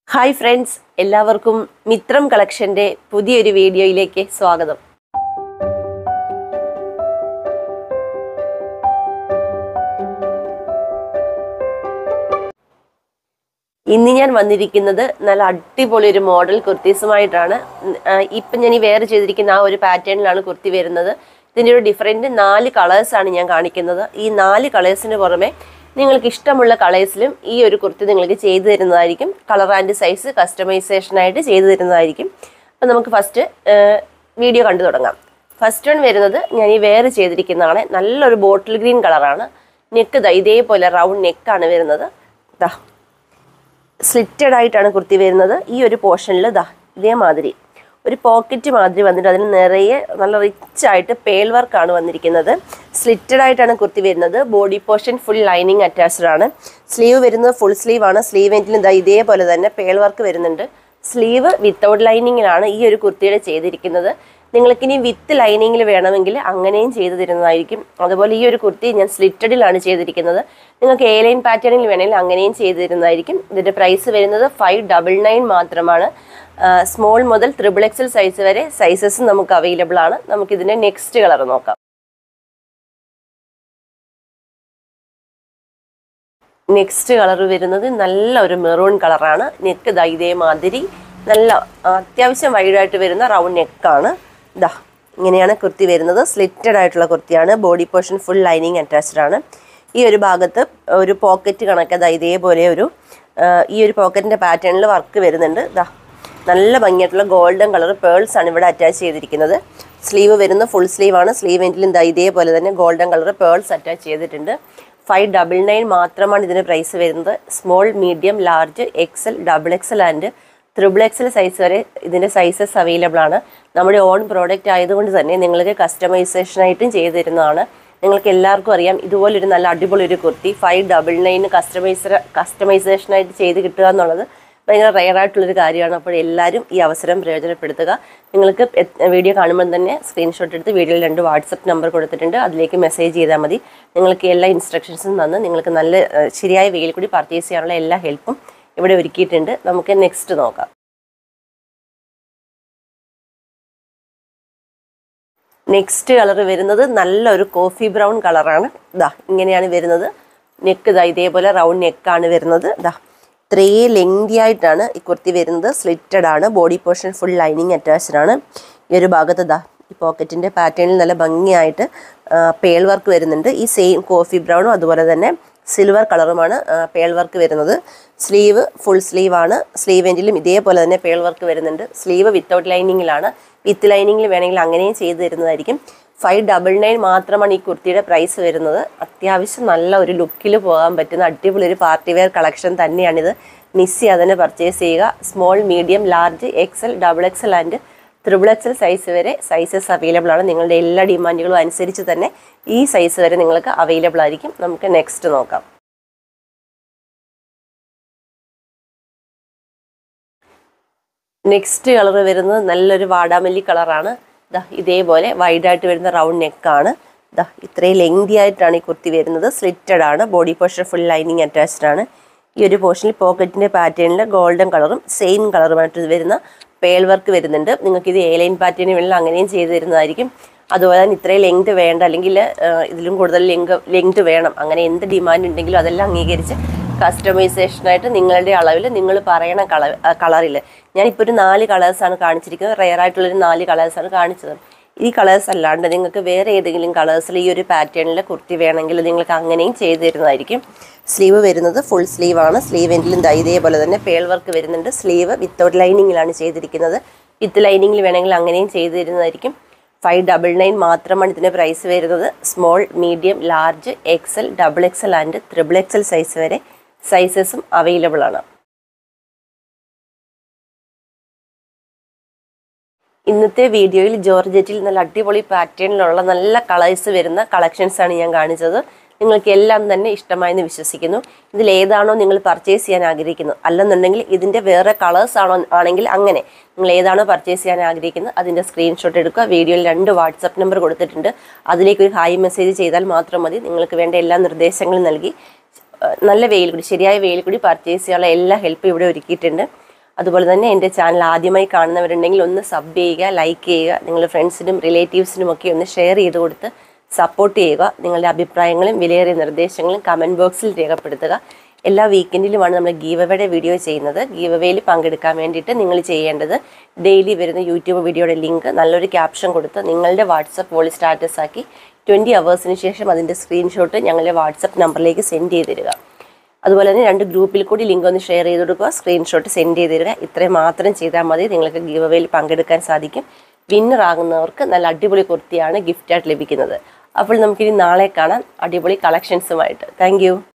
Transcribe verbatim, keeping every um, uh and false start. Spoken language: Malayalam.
ഹായ് ഫ്രണ്ട്സ്, എല്ലാവർക്കും മിത്രം കളക്ഷൻ്റെ പുതിയൊരു വീഡിയോയിലേക്ക് സ്വാഗതം. ഇന്ന് ഞാൻ വന്നിരിക്കുന്നത് നല്ല അടിപൊളി ഒരു മോഡൽ കുർത്തീസുമായിട്ടാണ്. ഇപ്പം ഞാൻ ഈ വെയർ ചെയ്തിരിക്കുന്ന ആ ഒരു പാറ്റേണിലാണ് കുർത്തി വരുന്നത്. ഇതിൻ്റെ ഒരു ഡിഫറെൻറ്റ് നാല് കളേഴ്സാണ് ഞാൻ കാണിക്കുന്നത്. ഈ നാല് കളേഴ്സിന് പുറമെ നിങ്ങൾക്ക് ഇഷ്ടമുള്ള കളേഴ്സിലും ഈ ഒരു കുർത്തി നിങ്ങൾക്ക് ചെയ്തു തരുന്നതായിരിക്കും. കളർ ആൻഡ് സൈസ് കസ്റ്റമൈസേഷനായിട്ട് ചെയ്തു തരുന്നതായിരിക്കും. അപ്പം നമുക്ക് ഫസ്റ്റ് വീഡിയോ കണ്ടു തുടങ്ങാം. ഫസ്റ്റ് വൺ വരുന്നത് ഞാൻ ഈ വെയർ ചെയ്തിരിക്കുന്നതാണ്. നല്ലൊരു ബോട്ടിൽ ഗ്രീൻ കളറാണ്. നെക്ക് ദാ ഇതേപോലെ റൗണ്ട് നെക്കാണ് വരുന്നത്. ദാ സ്ലിറ്റഡ് ആയിട്ടാണ് കുർത്തി വരുന്നത്. ഈ ഒരു പോർഷനിൽ ദാ ഇതേമാതിരി ഒരു പോക്കറ്റ് മാതിരി വന്നിട്ട് അതിന് നിറയെ നല്ല റിച്ച് ആയിട്ട് പേൾ വർക്കാണ് വന്നിരിക്കുന്നത്. സ്ലിറ്റഡ് ആയിട്ടാണ് കുർത്തി വരുന്നത്. Body portion full lining attached ആണ്. സ്ലീവ് വരുന്നത് ഫുൾ സ്ലീവ് ആണ്. സ്ലീവ് എൻഡിലും ഇതാ ഇതേപോലെ തന്നെ പേൾ വർക്ക് വരുന്നുണ്ട്. സ്ലീവ് വിത്തൗട്ട് ലൈനിങ്ങിലാണ് ഈ ഒരു കുർത്തിയുടെ ചെയ്തിരിക്കുന്നത്. നിങ്ങൾക്കിനി വിത്ത് ലൈനിങ്ങിൽ വേണമെങ്കിൽ അങ്ങനെയും ചെയ്തു തരുന്നതായിരിക്കും. അതുപോലെ ഈ ഒരു കുർത്തി ഞാൻ സ്ലിറ്റഡിലാണ് ചെയ്തിരിക്കുന്നത്. നിങ്ങൾക്ക് എ ലൈൻ പാറ്റേണിൽ വേണമെങ്കിൽ അങ്ങനെയും ചെയ്തു തരുന്നതായിരിക്കും. ഇതിൻ്റെ പ്രൈസ് വരുന്നത് ഫൈവ് ഡബിൾ നയൻ മാത്രമാണ്. സ്മോൾ മുതൽ ത്രിബിൾ എക്സൽ സൈസ് വരെ സൈസസ് നമുക്ക് അവൈലബിൾ ആണ്. നമുക്കിതിൻ്റെ നെക്സ്റ്റ് കളർ നോക്കാം. നെക്സ്റ്റ് കളർ വരുന്നത് നല്ല ഒരു മെറൂൺ കളറാണ്. നെക്ക് ദാ ഇതേമാതിരി നല്ല അത്യാവശ്യം വൈഡായിട്ട് വരുന്ന റൗണ്ട് നെക്കാണ്. ദാ ഇങ്ങനെയാണ് കുർത്തി വരുന്നത്. സ്ലിറ്റഡ് ആയിട്ടുള്ള കുർത്തിയാണ്. Body portion full lining attached ആണ്. ഈ ഒരു ഭാഗത്ത് ഒരു പോക്കറ്റ് കണക്ക് ദാ ഇതേപോലെ ഒരു ഈ ഒരു പോക്കറ്റിൻ്റെ പാറ്റേണിൽ വർക്ക് വരുന്നുണ്ട്. ദാ നല്ല ഭംഗിയായിട്ടുള്ള ഗോൾഡൻ കളർ പേൾസ് ആണ് ഇവിടെ അറ്റാച്ച് ചെയ്തിരിക്കുന്നത്. സ്ലീവ് വരുന്ന ഫുൾ സ്ലീവാണ്. സ്ലീവ് എൻഡിലും ദാ ഇതേപോലെ തന്നെ ഗോൾഡൻ കളർ പേൾസ് അറ്റാച്ച് ചെയ്തിട്ടുണ്ട്. ഫൈവ് ഡബിൾ നയൻ മാത്രമാണ് ഇതിന് പ്രൈസ് വരുന്നത്. Small, medium, large, XL, double XL and triple XL size വരെ ഇതിൻ്റെ സൈസസ് അവൈലബിൾ ആണ്. നമ്മുടെ ഓൺ പ്രോഡക്റ്റ് ആയതുകൊണ്ട് തന്നെ നിങ്ങൾക്ക് കസ്റ്റമൈസേഷനായിട്ടും ചെയ്തു തരുന്നതാണ്. നിങ്ങൾക്ക് എല്ലാവർക്കും അറിയാം, ഇതുപോലൊരു നല്ല അടിപൊളി ഒരു kurti five double nine customiser കസ്റ്റമൈസേഷനായിട്ട് ചെയ്ത് കിട്ടുക എന്നുള്ളത് ഭയങ്കര റെയറായിട്ടുള്ളൊരു കാര്യമാണ്. അപ്പോൾ എല്ലാവരും ഈ അവസരം പ്രയോജനപ്പെടുത്തുക. നിങ്ങൾക്ക് വീഡിയോ കാണുമ്പോൾ തന്നെ സ്ക്രീൻഷോട്ട് എടുത്ത് വീഡിയോയിൽ രണ്ട് വാട്സപ്പ് നമ്പർ കൊടുത്തിട്ടുണ്ട്. അതിലേക്ക് മെസ്സേജ് ചെയ്താൽ മതി. നിങ്ങൾക്ക് എല്ലാ ഇൻസ്ട്രക്ഷൻസും തന്ന് നിങ്ങൾക്ക് നല്ല ശരിയായ വേയിൽ കൂടി പർച്ചേസ് ചെയ്യാനുള്ള എല്ലാ ഹെൽപ്പും ഇവിടെ ഒരുക്കിയിട്ടുണ്ട്. നമുക്ക് നെക്സ്റ്റ് നോക്കാം. നെക്സ്റ്റ് കളർ വരുന്നത് നല്ലൊരു കോഫി ബ്രൗൺ കളറാണ്. ദാ ഇങ്ങനെയാണ് വരുന്നത്. നെക്ക് ദാ ഇതേപോലെ റൗണ്ട് നെക്കാണ് വരുന്നത്. ദാ ഇത്രയും ലെങ്തി ആയിട്ടാണ് ഈ കുർത്തി വരുന്നത്. സ്ലിറ്റഡ് ആണ്. Body portion full lining attached ആണ്. ഈ ഒരു ഭാഗത്ത് ദാ ഈ പോക്കറ്റിൻ്റെ പാറ്റേണിൽ നല്ല ഭംഗിയായിട്ട് പേൾ വർക്ക് വരുന്നുണ്ട്. ഈ സെയിം കോഫി ബ്രൗണും അതുപോലെ തന്നെ സിൽവർ കളറുമാണ് പേൾ വർക്ക് വരുന്നത്. സ്ലീവ് ഫുൾ സ്ലീവാണ്. സ്ലീവ് എൻഡിലും ഇതേപോലെ തന്നെ പേൾ വർക്ക് വരുന്നുണ്ട്. സ്ലീവ് വിത്തൗട്ട് ലൈനിങ്ങിലാണ്. വിത്ത് ലൈനിങ്ങിൽ വേണമെങ്കിൽ അങ്ങനെയും ചെയ്തു തരുന്നതായിരിക്കും. ഫൈവ് ഡബിൾ നയൻ മാത്രമാണ് ഈ കുർത്തിയുടെ പ്രൈസ് വരുന്നത്. അത്യാവശ്യം നല്ല ഒരു ലുക്കിൽ പോകാൻ പറ്റുന്ന അടിപൊളി ഒരു പാർട്ടി വെയർ കളക്ഷൻ തന്നെയാണിത്. മിസ് ചെയ്യാതെ തന്നെ പർച്ചേസ് ചെയ്യുക. Small, medium, large, XL, double XL and triple XL size വരെ സൈസസ് അവൈലബിൾ ആണ്. നിങ്ങളുടെ എല്ലാ ഡിമാൻഡുകളും അനുസരിച്ച് തന്നെ ഈ സൈസ് വരെ നിങ്ങൾക്ക് അവൈലബിൾ ആയിരിക്കും. നമുക്ക് നെക്സ്റ്റ് നോക്കാം. നെക്സ്റ്റ് കളർ വരുന്നത് നല്ലൊരു വാടാമല്ലി കളറാണ്. ദാ ഇതേപോലെ വൈഡായിട്ട് വരുന്ന റൗണ്ട് നെക്കാണ്. ദാ ഇത്രയും ലെങ്തി ആയിട്ടാണ് ഈ കുർത്തി വരുന്നത്. സ്ലിറ്റഡ് ആണ്. Body portion full lining attached ആണ്. ഈ ഒരു പോർഷനിൽ പോക്കറ്റിൻ്റെ പാറ്റേണിൽ ഗോൾഡൻ കളറും സെയിം കളറുമായിട്ട് വരുന്ന പേൾ വർക്ക് വരുന്നുണ്ട്. നിങ്ങൾക്ക് ഇത് എ ലൈൻ പാറ്റേണിൽ വേണമെങ്കിൽ അങ്ങനെയും ചെയ്തു തരുന്നതായിരിക്കും. അതുപോലെ തന്നെ ഇത്രയും ലെങ്ത് വേണ്ട, അല്ലെങ്കിൽ ഇതിലും കൂടുതൽ ലെങ്ത് ലെങ്ത് വേണം, അങ്ങനെ എന്ത് ഡിമാൻഡ് ഉണ്ടെങ്കിലും അതെല്ലാം അംഗീകരിച്ച് കസ്റ്റമൈസേഷനായിട്ട് നിങ്ങളുടെ അളവിൽ നിങ്ങൾ പറയണ കളർ കളറിൽ ഞാനിപ്പോൾ ഒരു നാല് കളേഴ്സാണ് കാണിച്ചിരിക്കുന്നത്. റെയർ ആയിട്ടുള്ളൊരു നാല് കളേഴ്സാണ് കാണിച്ചത്. ഈ കളേഴ്സ് അല്ലാണ്ട് നിങ്ങൾക്ക് വേറെ ഏതെങ്കിലും കളേഴ്സിൽ ഈ ഒരു പാറ്റേണിൽ കുർത്തി വേണമെങ്കിൽ നിങ്ങൾക്ക് അങ്ങനെയും ചെയ്തു തരുന്നതായിരിക്കും. സ്ലീവ് വരുന്നത് ഫുൾ സ്ലീവാണ്. സ്ലീവ് എൻഡിലും ഇതേപോലെ തന്നെ പേൾ വർക്ക് വരുന്നുണ്ട്. സ്ലീവ് വിത്തൗട്ട് ലൈനിങ്ങിലാണ് ചെയ്തിരിക്കുന്നത്. വിത്ത് ലൈനിങ്ങിൽ വേണമെങ്കിൽ അങ്ങനെയും ചെയ്തു തരുന്നതായിരിക്കും. ഫൈവ് ഡബിൾ നയൻ മാത്രമാണ് ഇതിൻ്റെ പ്രൈസ് വരുന്നത്. Small, medium, large, XL, double XL and triple XL size വരെ സൈസസും അവൈലബിൾ ആണ്. ഇന്നത്തെ വീഡിയോയിൽ ജോർജറ്റിൽ നല്ല അടിപൊളി പാറ്റേണിലുള്ള നല്ല കളേഴ്സ് വരുന്ന കളക്ഷൻസാണ് ഞാൻ കാണിച്ചത്. നിങ്ങൾക്ക് എല്ലാം തന്നെ ഇഷ്ടമായെന്ന് വിശ്വസിക്കുന്നു. ഇതിൽ ഏതാണോ നിങ്ങൾ പർച്ചേസ് ചെയ്യാൻ ആഗ്രഹിക്കുന്നത്, അല്ലെന്നുണ്ടെങ്കിൽ ഇതിൻ്റെ വേറെ കളേഴ്സ് ആണോ ആണെങ്കിൽ അങ്ങനെ നിങ്ങൾ ഏതാണോ പർച്ചേസ് ചെയ്യാൻ ആഗ്രഹിക്കുന്നത് അതിൻ്റെ സ്ക്രീൻഷോട്ട് എടുക്കുക. വീഡിയോയിൽ രണ്ട് വാട്സപ്പ് നമ്പർ കൊടുത്തിട്ടുണ്ട്. അതിലേക്ക് ഒരു ഹായ് മെസ്സേജ് ചെയ്താൽ മാത്രം മതി. നിങ്ങൾക്ക് വേണ്ട എല്ലാ നിർദ്ദേശങ്ങളും നൽകി നല്ല വെയിൽ കൂടി ശരിയായ വെയിൽ കൂടി പർച്ചേസ് ചെയ്യാനുള്ള എല്ലാ ഹെൽപ്പും ഇവിടെ ഒരുക്കിയിട്ടുണ്ട്. അതുപോലെ തന്നെ എൻ്റെ ചാനൽ ആദ്യമായി കാണുന്നവരുണ്ടെങ്കിൽ ഒന്ന് സബ് ചെയ്യുക, ലൈക്ക് ചെയ്യുക, നിങ്ങളുടെ ഫ്രണ്ട്സിനും റിലേറ്റീവ്സിനും ഒക്കെ ഒന്ന് ഷെയർ ചെയ്ത് കൊടുത്ത് സപ്പോർട്ട് ചെയ്യുക. നിങ്ങളുടെ അഭിപ്രായങ്ങളും വിലയേറിയ നിർദ്ദേശങ്ങളും കമൻറ്റ് ബോക്സിൽ രേഖപ്പെടുത്തുക. എല്ലാ വീക്കെൻഡിലുമാണ് നമ്മൾ ഗീവ് അവയുടെ വീഡിയോ ചെയ്യുന്നത്. ഗീവ് അവയിൽ പങ്കെടുക്കാൻ വേണ്ടിയിട്ട് നിങ്ങൾ ചെയ്യേണ്ടത് ഡെയിലി വരുന്ന യൂട്യൂബ് വീഡിയോയുടെ ലിങ്ക് നല്ലൊരു ക്യാപ്ഷൻ കൊടുത്ത് നിങ്ങളുടെ വാട്സപ്പ് വോളി സ്റ്റാറ്റസ് ആക്കി ട്വൻറ്റി അവേഴ്സിന് ശേഷം അതിൻ്റെ സ്ക്രീൻഷോട്ട് ഞങ്ങളുടെ വാട്സപ്പ് നമ്പറിലേക്ക് സെൻഡ് ചെയ്ത് തരിക. അതുപോലെ തന്നെ രണ്ട് ഗ്രൂപ്പിൽ കൂടി ലിങ്ക് ഒന്ന് ഷെയർ ചെയ്ത് കൊടുക്കുക, സ്ക്രീൻഷോട്ട് സെൻഡ് ചെയ്ത് തരിക. ഇത്രയും മാത്രം ചെയ്താൽ മതി, നിങ്ങൾക്ക് ഗീവ് അവയിൽ പങ്കെടുക്കാൻ സാധിക്കും. വിന്നർ ആകുന്നവർക്ക് നല്ല അടിപൊളി കുർത്തിയാണ് ഗിഫ്റ്റായിട്ട് ലഭിക്കുന്നത്. അപ്പോൾ നമുക്കിനി നാളെ കാണാം അടിപൊളി കളക്ഷൻസുമായിട്ട്. താങ്ക്